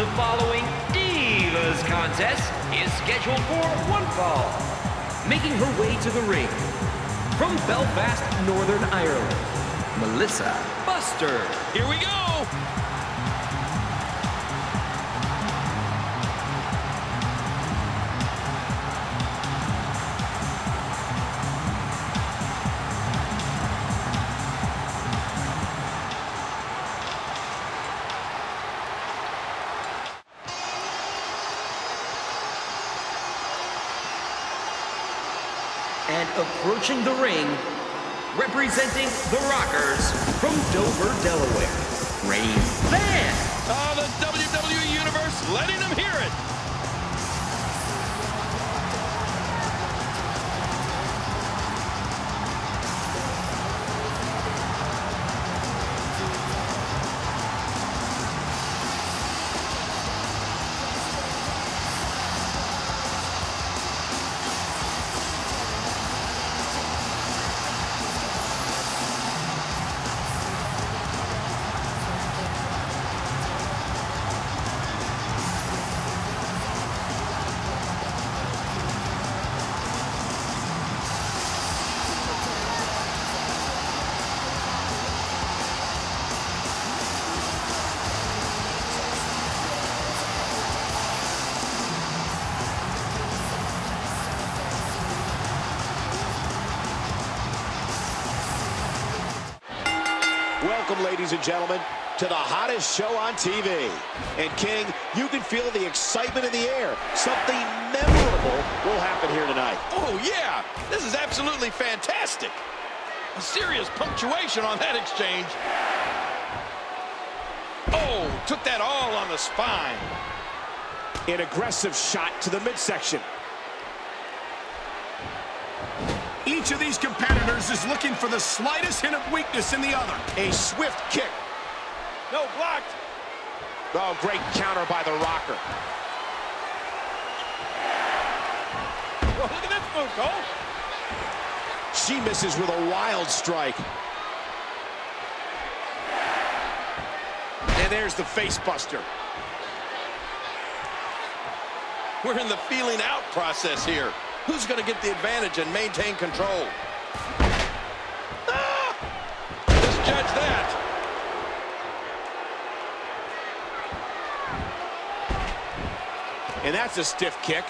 The following Divas contest is scheduled for one fall. Making her way to the ring, from Belfast, Northern Ireland, Melissa Buster. Here we go! And approaching the ring, representing the Rockers from Dover, Delaware, Rain Van. Oh, the WWE Universe letting them hear it. Welcome, ladies and gentlemen, to the hottest show on TV. And King, you can feel the excitement in the air. Something memorable will happen here tonight. Oh, yeah. This is absolutely fantastic. A serious punctuation on that exchange. Oh, took that all on the spine. An aggressive shot to the midsection. Each of these competitors is looking for the slightest hint of weakness in the other. A swift kick. No, blocked. Oh, great counter by the Rocker. Well, look at this move, Cole. She misses with a wild strike. And there's the face buster. We're in the feeling out process here. Who's going to get the advantage and maintain control? Ah! Misjudge that. And that's a stiff kick.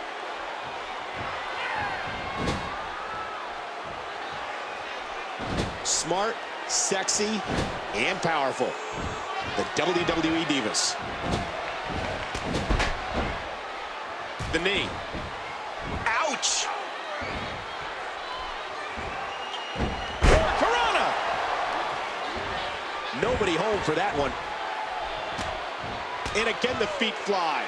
Smart, sexy, and powerful. The WWE Divas. The knee. Ouch! Corona! Nobody home for that one. And again, the feet fly.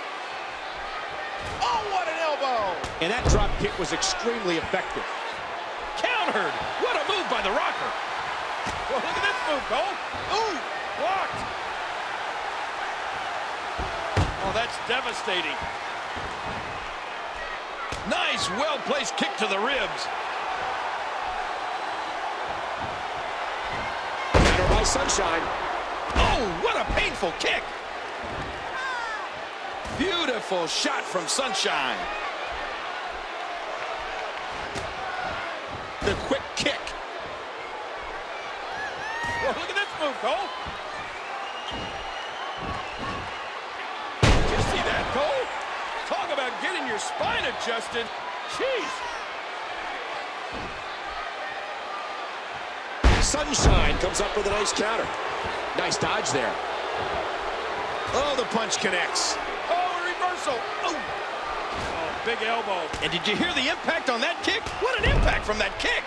Oh, what an elbow! And that drop kick was extremely effective. Countered! What a move by the Rocker! Well, look at this move, Cole. Ooh, blocked! Oh, that's devastating. Nice, well-placed kick to the ribs. Counter by Sunshine. Oh, what a painful kick! Beautiful shot from Sunshine. The quick kick. Well, look at this move, Cole. Did you see that, Cole? Talk about getting your spine adjusted. Jeez. Sunshine comes up with a nice counter. Nice dodge there. Oh, the punch connects. Oh, a reversal. Oh. Oh, big elbow. And did you hear the impact on that kick? What an impact from that kick.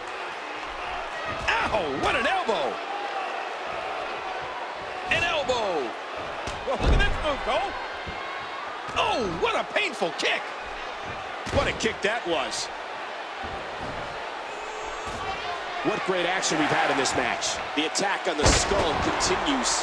Ow, what an elbow. An elbow. Well, look at this move, Cole. Oh, what a painful kick. What a kick that was. What great action we've had in this match. The attack on the skull continues.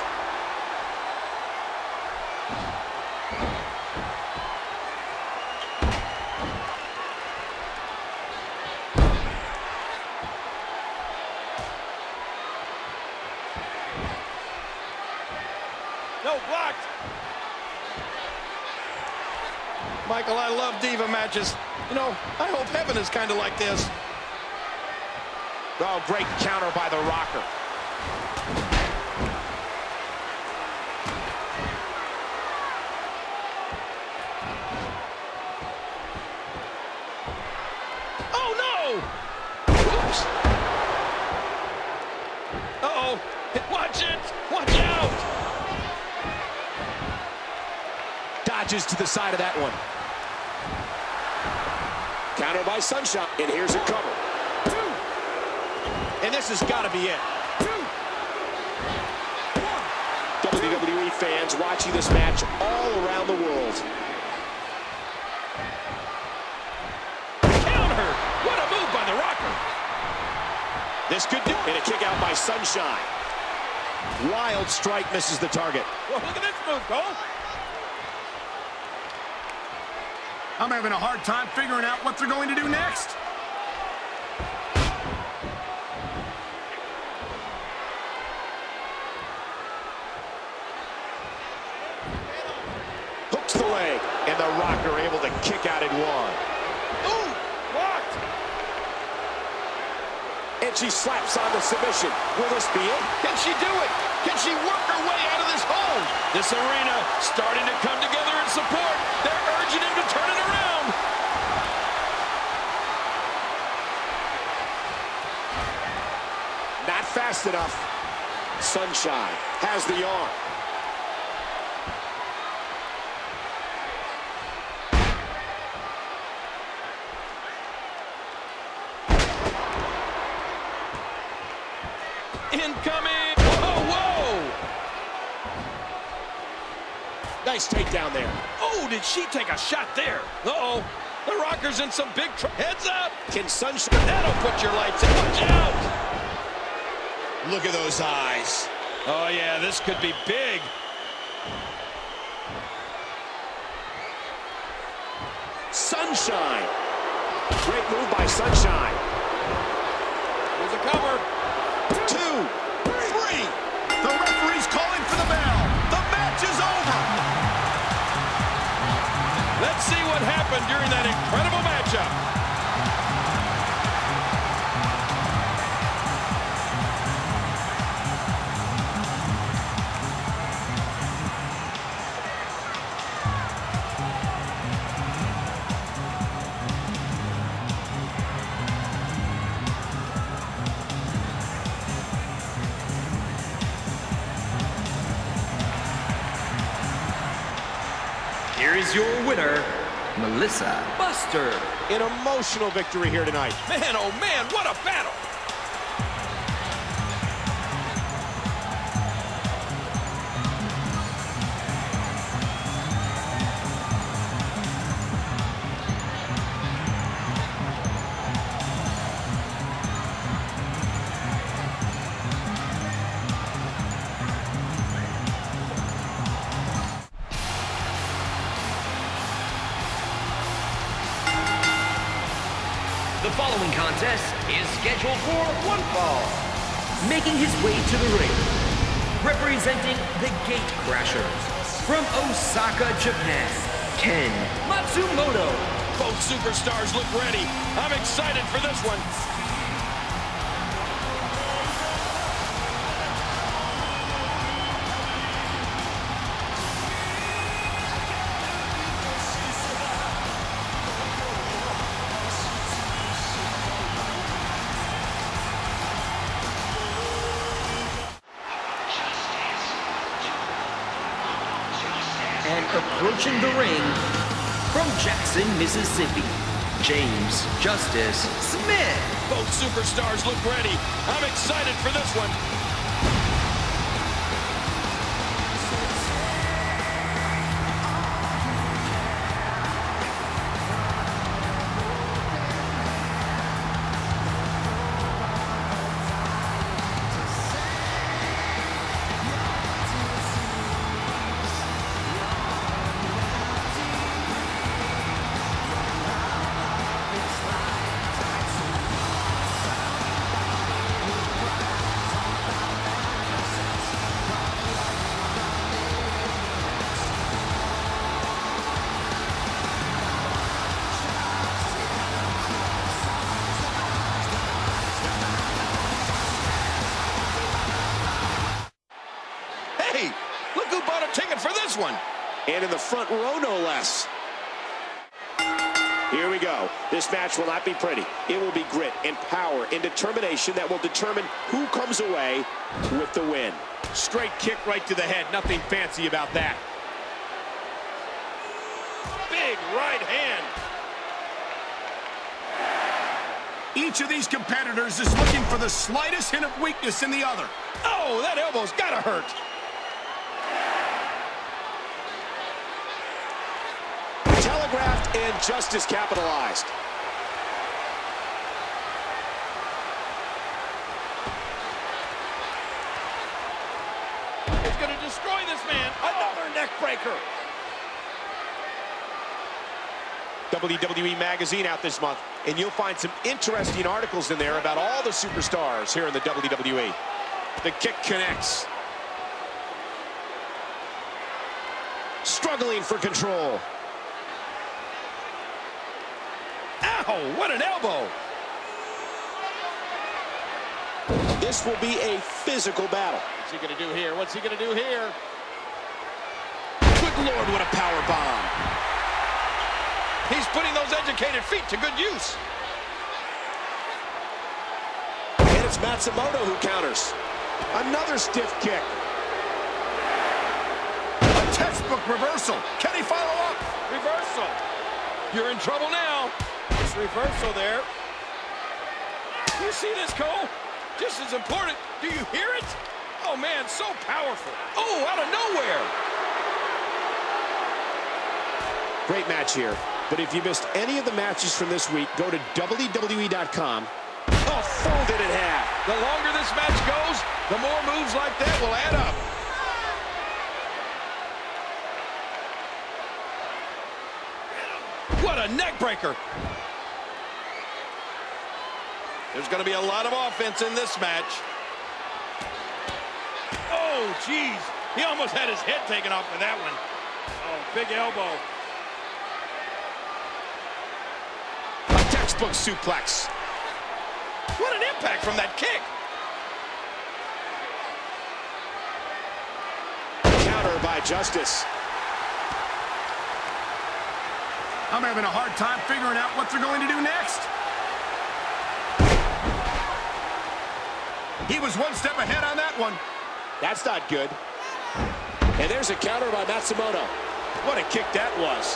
No, blocked. Michael, I love diva matches. You know, I hope heaven is kind of like this. Oh, great counter by the Rocker. Oh, no! Oops. Uh-oh. Watch it! Watch out! Dodges to the side of that one. Counter by Sunshine. And here's a cover. And this has got to be it. WWE fans watching this match all around the world. Counter! What a move by the Rocker! This could do. And a kick out by Sunshine. Wild strike misses the target. Well, look at this move, Cole. I'm having a hard time figuring out what they're going to do next. Hooks the leg, and the Rocker able to kick out at one. Ooh, blocked. And she slaps on the submission. Will this be it? Can she do it? Can she work her way out of this hole? This arena starting to come together in support. They're urging him to turn it around. Not fast enough. Sunshine has the arm. Incoming! Whoa, whoa! Nice takedown there. Oh, did she take a shot there? Uh-oh. The Rocker's in some big trouble. Heads up! Can Sunshine... That'll put your lights in. Watch out! Look at those eyes. Oh, yeah, this could be big. Sunshine. Great move by Sunshine. There's a cover. 2, 3. The referee's calling for the bell. The match is over. Let's see what happened during that incredible matchup. Here is your winner, Melissa Buster. An emotional victory here tonight. Man, oh man, what a battle! The following contest is scheduled for one fall. Making his way to the ring, representing the Gate Crashers, from Osaka, Japan, Ken Matsumoto. Both superstars look ready. I'm excited for this one. And approaching the ring, from Jackson, Mississippi, James Justice Smith. Both superstars look ready. I'm excited for this one. bought a ticket for this one. And in the front row, no less. Here we go. This match will not be pretty. It will be grit and power and determination that will determine who comes away with the win. Straight kick right to the head. Nothing fancy about that. Big right hand. Each of these competitors is looking for the slightest hint of weakness in the other. Oh, that elbow's gotta hurt. Telegraphed and justice capitalized. He's gonna destroy this man. Another neck breaker. WWE Magazine out this month, and you'll find some interesting articles in there about all the superstars here in the WWE. The kick connects. Struggling for control. Ow, what an elbow. This will be a physical battle. What's he gonna do here? What's he gonna do here? Good Lord, what a power bomb. He's putting those educated feet to good use. And it's Matsumoto who counters. Another stiff kick. A textbook reversal. Can he follow up? Reversal. You're in trouble now. It's reversal there. You see this, Cole? Just as important. Do you hear it? Oh, man, so powerful. Oh, out of nowhere. Great match here. But if you missed any of the matches from this week, go to WWE.com. Oh, folded in half. The longer this match goes, the more moves like that will add up. What a neck breaker. There's going to be a lot of offense in this match. Oh, jeez. He almost had his head taken off with that one. Oh, big elbow. Textbook suplex. What an impact from that kick. Counter by Justice. I'm having a hard time figuring out what they're going to do next. He was one step ahead on that one. That's not good. And there's a counter by Matsumoto. What a kick that was.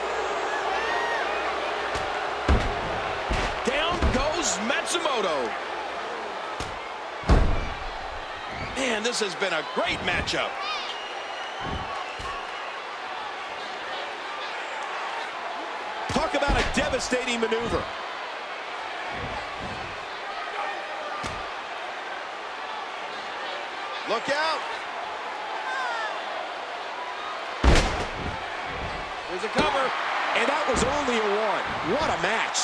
Matsumoto. Man, this has been a great matchup. Talk about a devastating maneuver. Look out. There's a cover. And that was only a one. What a match.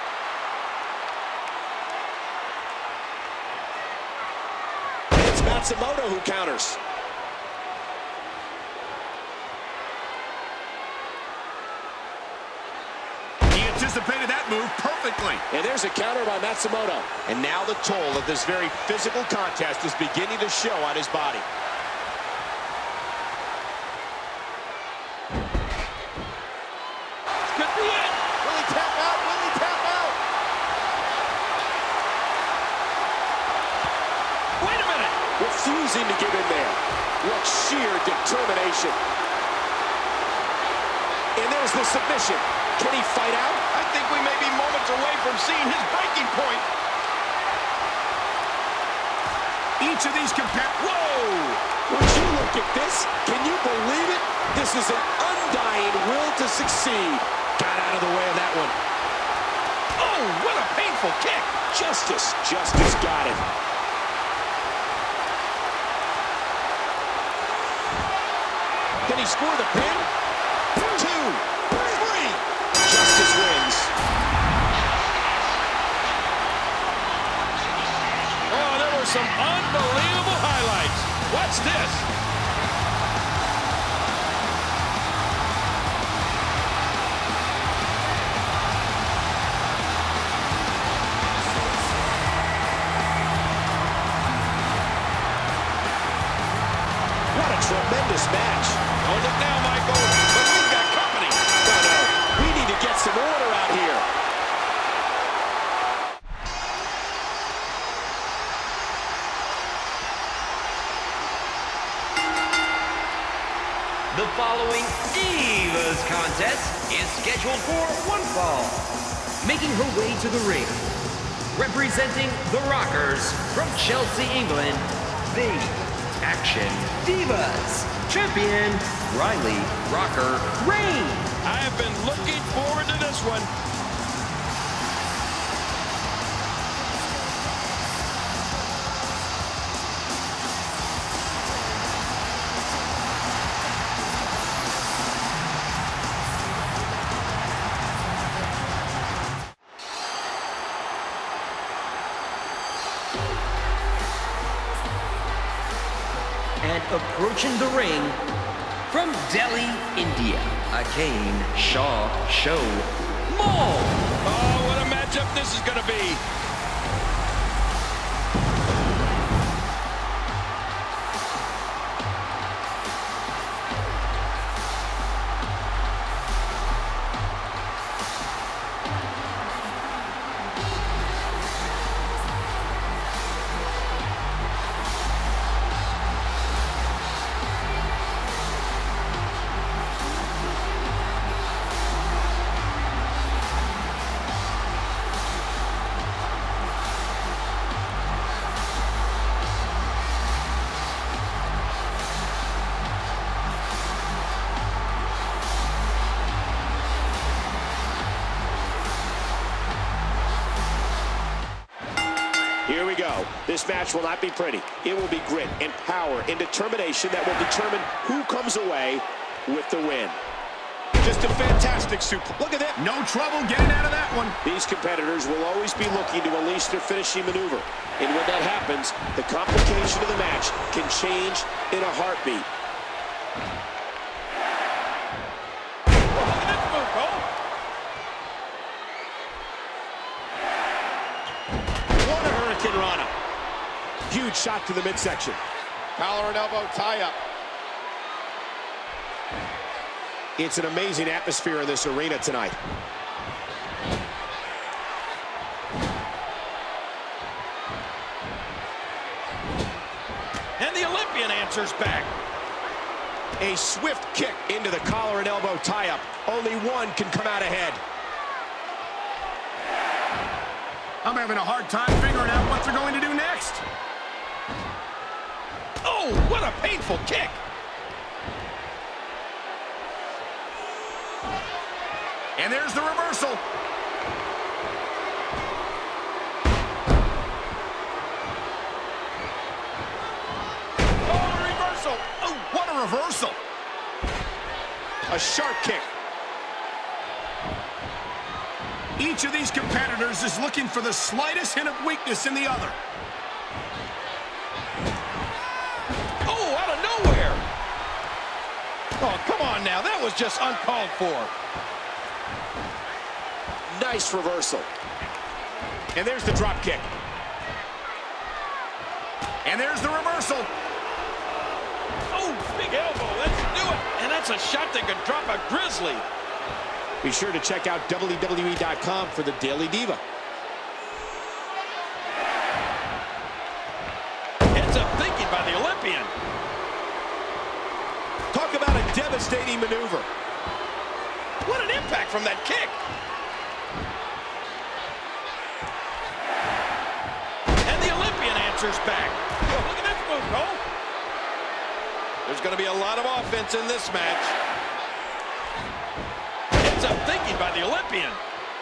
Matsumoto who counters. He anticipated that move perfectly. And there's a counter by Matsumoto. And now the toll of this very physical contest is beginning to show on his body. This could be it. Will he tap out? Will he tap out? Wait a minute. Refusing to give in there. What sheer determination. And there's the submission. Can he fight out? I think we may be moments away from seeing his breaking point. Each of these Whoa! Would you look at this? Can you believe it? This is an undying will to succeed. Got out of the way of that one. Oh, what a painful kick. Justice got it. Can he score the pin? 2, 3. Justice wins. Oh, there were some unbelievable highlights. Watch this. What a Tremendous match. Oh, look now, Michael. But we've got company. No. We need to get some order out here. The following Divas contest is scheduled for one fall. Making her way to the ring, representing the Rockers from Chelsea, England, the Action Divas champion, Riley Rocker Reign. I have been looking forward to this one. And approaching the ring, from Delhi, India, again, Shaw Show Mall. Oh, what a matchup this is going to be. Here we go. This match will not be pretty. It will be grit and power and determination that will determine who comes away with the win. Just a fantastic super. Look at that. No trouble getting out of that one. These competitors will always be looking to unleash their finishing maneuver. And when that happens, the complication of the match can change in a heartbeat. Rana. Huge shot to the midsection. Collar and elbow tie-up. It's an amazing atmosphere in this arena tonight. And the Olympian answers back. A swift kick into the collar and elbow tie-up. Only one can come out ahead. I'm having a hard time figuring out what they're going to do next. Oh, what a painful kick. And there's the reversal. Oh, a reversal. Oh, what a reversal. A sharp kick. Each of these competitors is looking for the slightest hint of weakness in the other. Oh, out of nowhere. Oh, come on now. That was just uncalled for. Nice reversal. And there's the drop kick. And there's the reversal. Oh, big elbow. Let's do it. And that's a shot that could drop a grizzly. Be sure to check out WWE.com for the Daily Diva. Heads up thinking by the Olympian. Talk about a devastating maneuver. What an impact from that kick. And the Olympian answers back. Oh, look at this move, Cole. There's going to be a lot of offense in this match. Up thinking by the Olympian.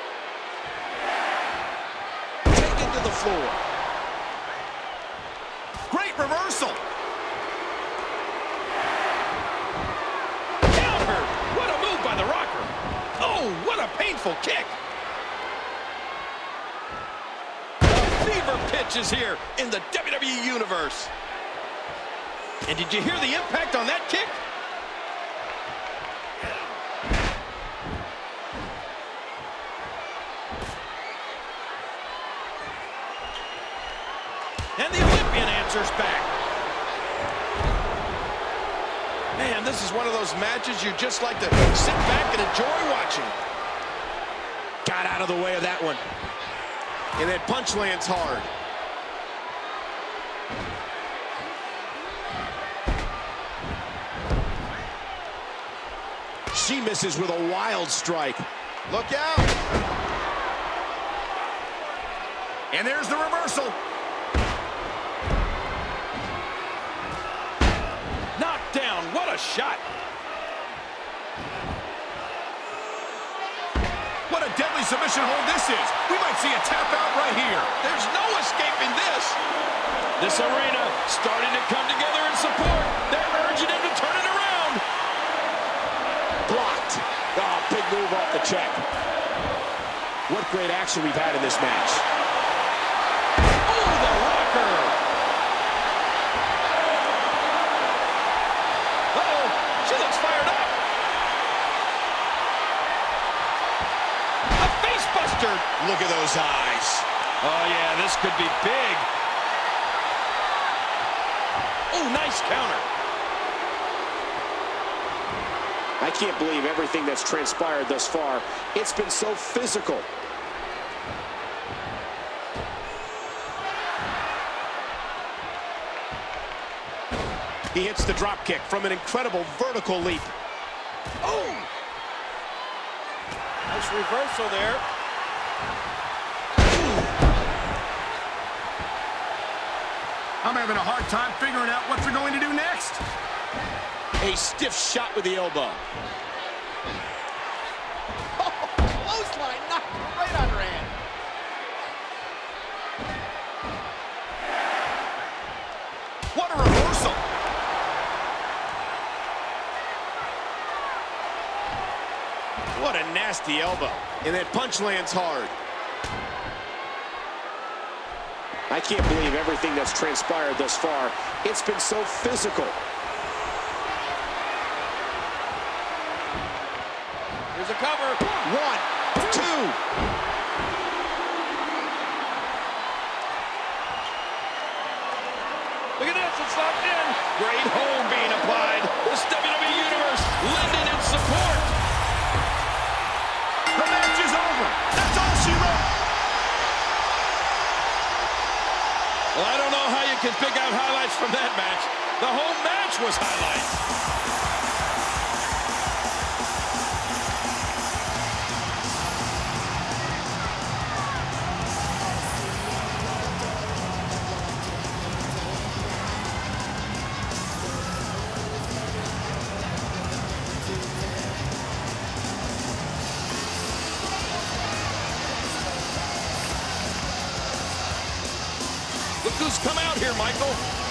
Taken to the floor. Great reversal. Counter. What a move by the Rocker. Oh, what a painful kick. A fever pitch is here in the WWE Universe. And did you hear the impact on that kick? And the Olympian answers back. Man, this is one of those matches you just like to sit back and enjoy watching. Got out of the way of that one. And that punch lands hard. She misses with a wild strike. Look out! And there's the reversal. Knocked down. What a shot. What a deadly submission hold this is. We might see a tap out right here. There's no escaping this. This arena starting to come together in support. They're urging him to turn it around. Blocked. Oh, big move off the check. What great action we've had in this match. Oh, the rocker. Uh-oh, she looks fired up. A face buster. Look at those eyes. Oh, yeah, this could be big. Oh, nice counter. I can't believe everything that's transpired thus far. It's been so physical. He hits the drop kick from an incredible vertical leap. Oh! Nice reversal there. I'm having a hard time figuring out what they're going to do next. A stiff shot with the elbow. Oh, clothesline knocked right on her hand. What a reversal. What a nasty elbow. And that punch lands hard. I can't believe everything that's transpired thus far. It's been so physical. Here's a cover. 1, 2. Look at this, it's locked in. Great hold being applied. This WWE Universe lending its support. The match is over. That's all she wrote. Well, I don't know how you can pick out highlights from that match. The whole match was highlights. Look who's come out here, Michael.